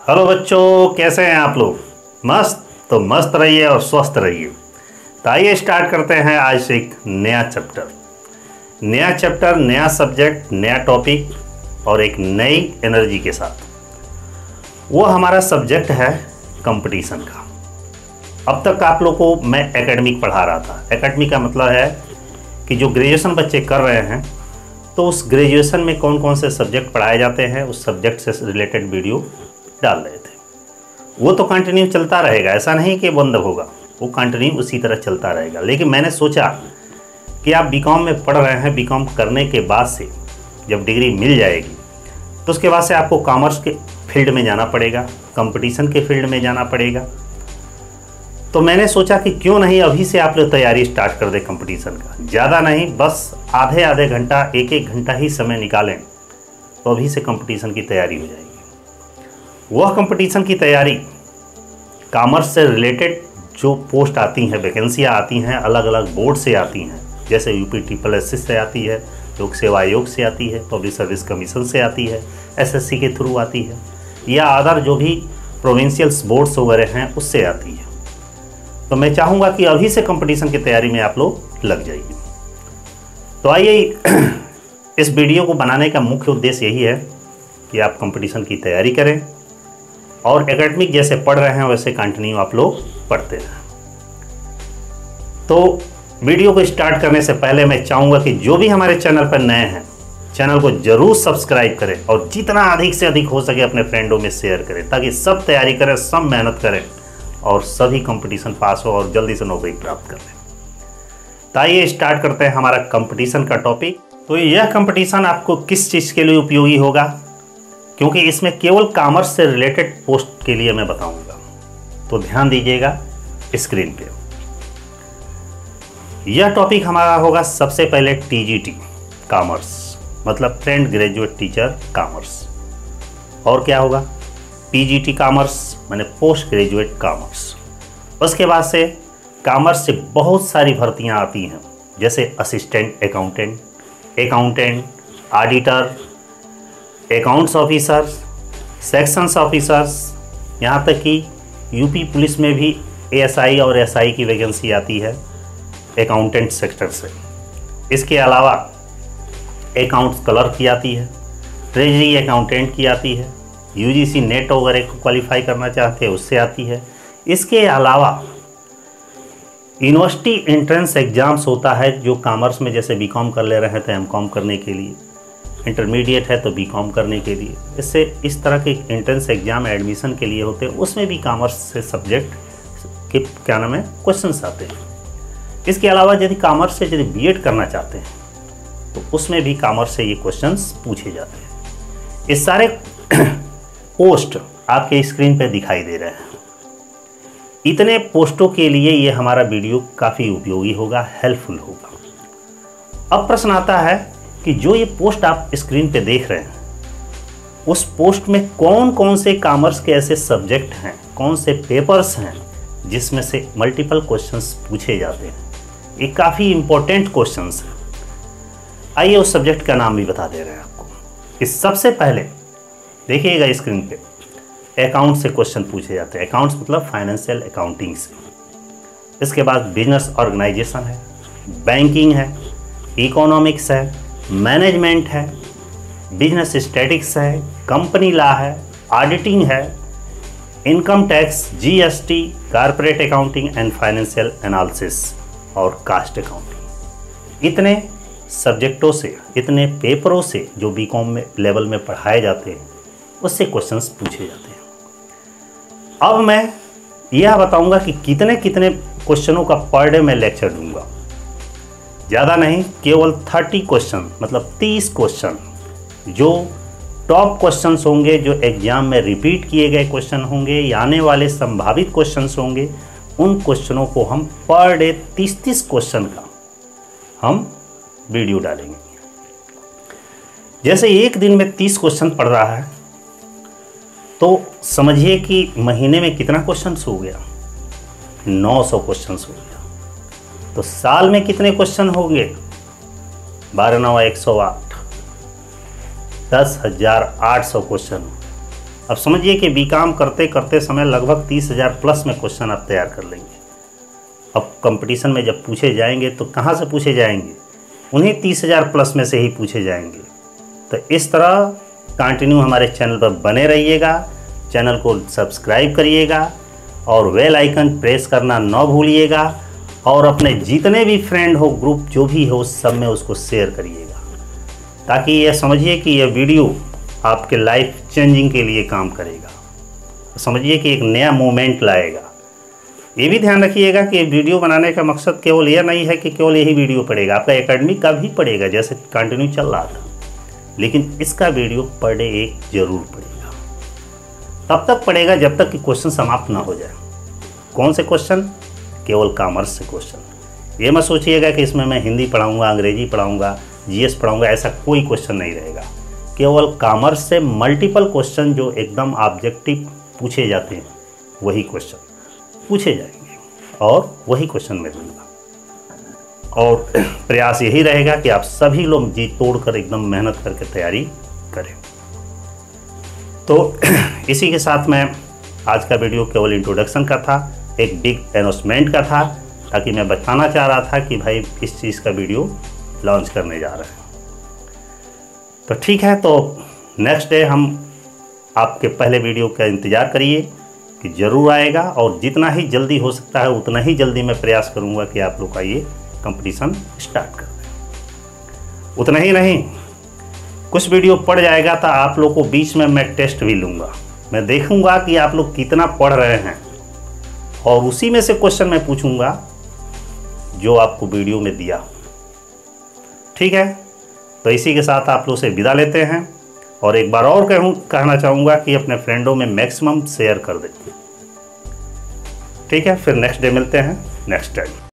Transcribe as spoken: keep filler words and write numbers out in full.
Hello बच्चों, कैसे हैं आप लोग। मस्त तो मस्त रहिए और स्वस्थ रहिए। तो आइए स्टार्ट करते हैं आज से एक नया चैप्टर नया चैप्टर नया सब्जेक्ट, नया टॉपिक और एक नई एनर्जी के साथ। वो हमारा सब्जेक्ट है कंपटीशन का। अब तक आप लोग को मैं एकेडमिक पढ़ा रहा था। एकेडमिक का मतलब है कि जो ग्रेजुएशन बच्चे कर रहे हैं तो उस ग्रेजुएशन में कौन कौन से सब्जेक्ट पढ़ाए जाते हैं उस सब्जेक्ट से रिलेटेड वीडियो डाल रहे थे। वो तो कंटिन्यू चलता रहेगा, ऐसा नहीं कि बंद होगा, वो कंटिन्यू उसी तरह चलता रहेगा। लेकिन मैंने सोचा कि आप बीकॉम में पढ़ रहे हैं, बीकॉम करने के बाद से जब डिग्री मिल जाएगी तो उसके बाद से आपको कॉमर्स के फील्ड में जाना पड़ेगा, कंपटीशन के फील्ड में जाना पड़ेगा। तो मैंने सोचा कि क्यों नहीं अभी से आप लोग तैयारी स्टार्ट कर दें कंपटीशन का। ज़्यादा नहीं, बस आधे आधे घंटा, एक एक घंटा ही समय निकालें तो अभी से कंपटीशन की तैयारी हो जाएगी। वह कंपटीशन की तैयारी कॉमर्स से रिलेटेड जो पोस्ट आती हैं, वैकेंसियाँ आती हैं, अलग अलग बोर्ड से आती हैं, जैसे यूपी ट्रिपल एस से आती है, लोक सेवा आयोग से आती है, पब्लिक सर्विस कमीशन से आती है, एसएससी के थ्रू आती है, या अदर जो भी प्रोविंशियल बोर्ड्स वगैरह हैं उससे आती है। तो मैं चाहूँगा कि अभी से कंपटीशन की तैयारी में आप लोग लग जाइए। तो आइए, इस वीडियो को बनाने का मुख्य उद्देश्य यही है कि आप कंपटीशन की तैयारी करें और एकेडमिक जैसे पढ़ रहे हैं वैसे कंटिन्यू आप लोग पढ़ते रहें। तो वीडियो को स्टार्ट करने से पहले मैं चाहूँगा कि जो भी हमारे चैनल पर नए हैं, चैनल को जरूर सब्सक्राइब करें और जितना अधिक से अधिक हो सके अपने फ्रेंडों में शेयर करें, ताकि सब तैयारी करें, सब मेहनत करें और सभी कंपटीशन पास हो और जल्दी से नौकरी प्राप्त कर लें। तो आइए स्टार्ट करते हैं हमारा कंपटीशन का टॉपिक। तो यह कंपटीशन आपको किस चीज़ के लिए उपयोगी होगा, क्योंकि इसमें केवल कॉमर्स से रिलेटेड पोस्ट के लिए मैं बताऊंगा। तो ध्यान दीजिएगा स्क्रीन पे। यह टॉपिक हमारा होगा सबसे पहले टीजीटी कॉमर्स, मतलब ट्रेंड ग्रेजुएट टीचर कॉमर्स। और क्या होगा पीजीटी कॉमर्स, माने पोस्ट ग्रेजुएट कॉमर्स। उसके बाद से कॉमर्स से बहुत सारी भर्तियां आती हैं, जैसे assistant accountant, accountant, auditor, accounts officers, sections officers, यहाँ तक कि यूपी पुलिस में भी एएसआई और एसआई की वैकेंसी आती है अकाउंटेंट सेक्टर से। इसके अलावा अकाउंट्स क्लर्क की आती है, ट्रेजरी अकाउंटेंट की आती है, यूजीसी नेट वगैरह को क्वालिफाई करना चाहते हैं उससे आती है। इसके अलावा यूनिवर्सिटी एंट्रेंस एग्जाम्स होता है, जो कॉमर्स में जैसे बीकॉम कर ले रहे हैं तो एमकॉम करने के लिए, इंटरमीडिएट है तो बीकॉम करने के लिए, इससे इस तरह के एंट्रेंस एग्जाम एडमिशन के लिए होते हैं। उसमें भी कॉमर्स से सब्जेक्ट के क्या नाम है क्वेश्चंस आते हैं। इसके अलावा यदि कॉमर्स से यदि बीएड करना चाहते हैं तो उसमें भी कॉमर्स से ये क्वेश्चंस पूछे जाते हैं। ये सारे पोस्ट आपके स्क्रीन पे दिखाई दे रहे हैं। इतने पोस्टों के लिए ये हमारा वीडियो काफ़ी उपयोगी होगा, हेल्पफुल होगा। अब प्रश्न आता है कि जो ये पोस्ट आप स्क्रीन पे देख रहे हैं उस पोस्ट में कौन कौन से कॉमर्स के ऐसे सब्जेक्ट हैं, कौन से पेपर्स हैं जिसमें से मल्टीपल क्वेश्चंस पूछे जाते हैं। ये काफ़ी इंपॉर्टेंट क्वेश्चंस हैं। आइए उस सब्जेक्ट का नाम भी बता दे रहे हैं आपको। इस सबसे पहले देखिएगा स्क्रीन पे, अकाउंट से क्वेश्चन पूछे जाते हैं। अकाउंट्स मतलब फाइनेंशियल अकाउंटिंग से। इसके बाद बिजनेस ऑर्गेनाइजेशन है, बैंकिंग है, इकोनॉमिक्स है, मैनेजमेंट है, बिजनेस स्टैटिक्स है, कंपनी लॉ है, ऑडिटिंग है, income tax, GST, corporate accounting and financial analysis और कास्ट अकाउंटिंग। इतने सब्जेक्टों से, इतने पेपरों से जो बीकॉम में लेवल में पढ़ाए जाते हैं उससे क्वेश्चंस पूछे जाते हैं। अब मैं यह बताऊंगा कि कितने कितने क्वेश्चनों का पर डे मैं लेक्चर दूंगा। ज़्यादा नहीं, केवल तीस क्वेश्चन, मतलब तीस क्वेश्चन जो टॉप क्वेश्चंस होंगे, जो एग्जाम में रिपीट किए गए क्वेश्चन होंगे या आने वाले संभावित क्वेश्चंस होंगे, उन क्वेश्चनों को हम पर डे तीस तीस क्वेश्चन का हम वीडियो डालेंगे। जैसे एक दिन में तीस क्वेश्चन पढ़ रहा है तो समझिए कि महीने में कितना क्वेश्चंस हो गया, नौ सौ क्वेश्चंस हो गया। तो साल में कितने क्वेश्चन होंगे, बारह नौ एक सौ आठ, दस हजार आठ सौ क्वेश्चन। अब समझिए कि बीकॉम करते करते समय लगभग तीस हज़ार प्लस में क्वेश्चन आप तैयार कर लेंगे। अब कंपटीशन में जब पूछे जाएंगे तो कहाँ से पूछे जाएंगे? उन्हीं तीस हज़ार प्लस में से ही पूछे जाएंगे। तो इस तरह कंटिन्यू हमारे चैनल पर बने रहिएगा, चैनल को सब्सक्राइब करिएगा और बेल आइकन प्रेस करना न भूलिएगा, और अपने जितने भी फ्रेंड हो, ग्रुप जो भी हो, सब में उसको शेयर करिएगा, ताकि ये समझिए कि यह वीडियो आपके लाइफ चेंजिंग के लिए काम करेगा। समझिए कि एक नया मोमेंट लाएगा। ये भी ध्यान रखिएगा कि वीडियो बनाने का मकसद केवल यह नहीं है कि केवल यही वीडियो पड़ेगा, आपका एकेडमिक का भी पड़ेगा जैसे कंटिन्यू चल रहा था, लेकिन इसका वीडियो पर डे एक जरूर पड़ेगा। तब तक पड़ेगा जब तक कि क्वेश्चन समाप्त ना हो जाए। कौन से क्वेश्चन? केवल कॉमर्स से क्वेश्चन। ये मत सोचिएगा कि इसमें मैं हिंदी पढ़ाऊँगा, अंग्रेजी पढ़ाऊँगा, जीएस पढ़ाऊँगा, ऐसा कोई क्वेश्चन नहीं रहेगा। केवल कॉमर्स से मल्टीपल क्वेश्चन जो एकदम ऑब्जेक्टिव पूछे जाते हैं वही क्वेश्चन पूछे जाएंगे और वही क्वेश्चन मैं दूंगा। और प्रयास यही रहेगा कि आप सभी लोग जी तोड़कर एकदम मेहनत करके तैयारी करें। तो इसी के साथ मैं आज का वीडियो केवल इंट्रोडक्शन का था, एक बिग अनाउंसमेंट का था, ताकि मैं बताना चाह रहा था कि भाई इस चीज़ का वीडियो लॉन्च करने जा रहे हैं। तो ठीक है, तो नेक्स्ट डे हम आपके पहले वीडियो का इंतज़ार करिए कि ज़रूर आएगा, और जितना ही जल्दी हो सकता है उतना ही जल्दी मैं प्रयास करूंगा कि आप लोग का ये कंपटीशन स्टार्ट कर दें। उतना ही नहीं, कुछ वीडियो पढ़ जाएगा तो आप लोग को बीच में मैं टेस्ट भी लूँगा। मैं देखूंगा कि आप लोग कितना पढ़ रहे हैं, और उसी में से क्वेश्चन मैं पूछूंगा जो आपको वीडियो में दिया। ठीक है, तो इसी के साथ आप लोग से विदा लेते हैं, और एक बार और कहूँ कहना चाहूँगा कि अपने फ्रेंडों में मैक्सिमम शेयर कर दें। ठीक है, फिर नेक्स्ट डे मिलते हैं नेक्स्ट टाइम।